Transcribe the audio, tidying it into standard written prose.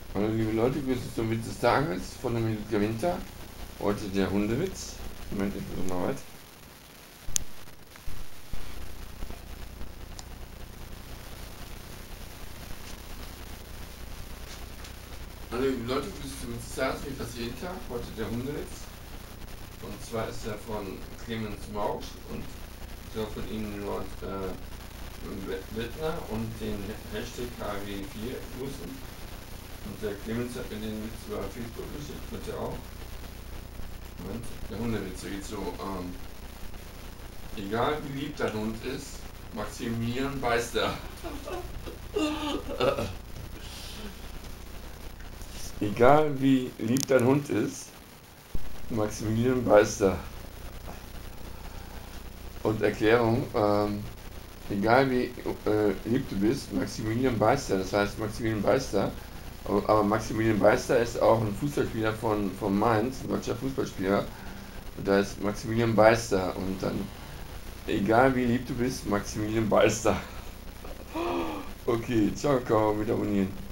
Hallo liebe Leute, grüße zum Witz des Tages von der Minute Winter. Heute der Hundewitz. Moment, ich versuche mal weit. Hallo liebe Leute, grüße zum Witz des Tages, wie fast jeden Tag. Heute der Hundewitz. Und zwar ist er von Clemens Mausch und ich soll von Ihnen Lord Wittner und den Hashtag KW4 grüßen. Und der Clemens hat mir den Witz über Facebook geschickt, bitte auch. Moment, der Hundewitz geht so, egal wie lieb dein Hund ist, Maximilian beißt er. Egal wie lieb dein Hund ist, Maximilian beißt er. Und Erklärung, egal wie lieb du bist, Maximilian beißt er. Das heißt Maximilian Beister. Aber Maximilian Beister ist auch ein Fußballspieler von Mainz, ein deutscher Fußballspieler. Und da ist Maximilian Beister. Und dann, egal wie lieb du bist, Maximilian Beister. Okay, ciao, Kakao, wieder abonnieren.